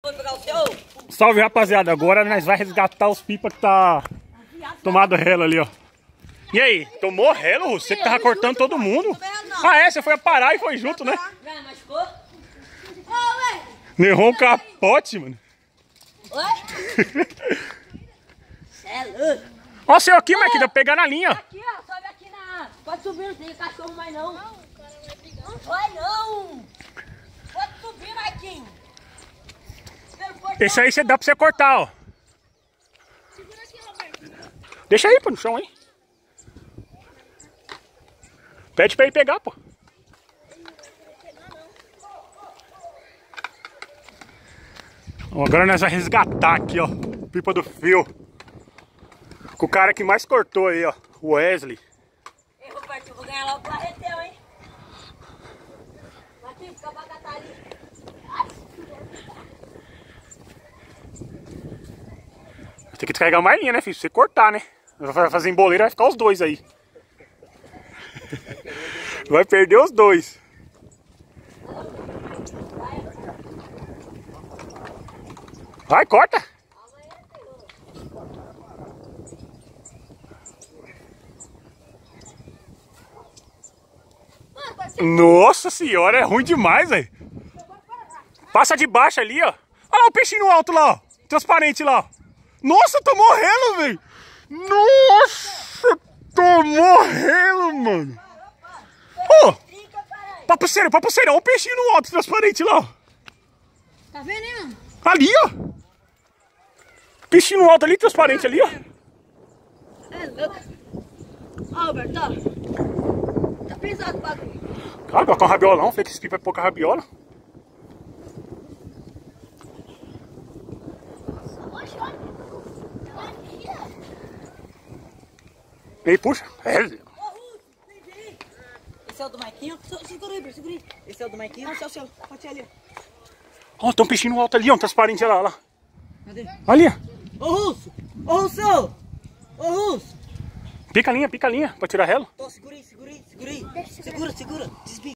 Salve, rapaziada. Agora nós vamos resgatar os pipa que tá tomado relo ali, ó. E aí, tomou relo? Você que tava cortando todo mundo? Ah, é? Você foi parar e foi junto, né? Errou um capote, mano. É louco. Ó o seu aqui, Marquinhos, dá pra pegar na linha. Aqui, ó, sobe aqui na... Pode subir, não tem cachorro mais não. Não vai não. Pode subir, Marquinhos. Esse aí você dá pra você cortar, ó. Deixa aí, pô, no chão aí. Pede pra ele pegar, pô. Agora nós vamos resgatar aqui, ó. Pipa do fio. Com o cara que mais cortou aí, ó. O Wesley. Ei, Roberto, eu vou ganhar logo o barreteu, hein? Marquinhos, fica pra catar ali. Tem que descarregar mais linha, né, filho? Se você cortar, né? Vai fazer emboleiro, vai ficar os dois aí. Vai perder os dois. Vai, corta. Nossa senhora, é ruim demais, velho. Passa de baixo ali, ó. Olha lá o peixinho alto lá, ó. Transparente lá, ó. Nossa, tô morrendo, velho. Nossa, tô morrendo, mano. Ô, papuceiro, olha o peixinho no alto, transparente lá, ó. Tá vendo, hein? Ali, ó. Peixinho no alto ali, transparente ali, ó. É louco. Ó, Roberto, ó. Tá pesado o bagulho. Cara, colocar um rabiola não, falei que esse pipa é pouca rabiola. E aí, puxa. Esse é o do Marquinhos? Segura aí, segura aí. Esse é o do Marquinhos? Esse é o seu. Pode ir ali. Ó, tem um peixinho no alto ali, ó, transparente lá, lá. Cadê? Ali, ó. Ô, Russo! Ô, Russo! Ô, Russo! Pica a linha, pra tirar relo. Tô, segura aí. Segura. Desvia.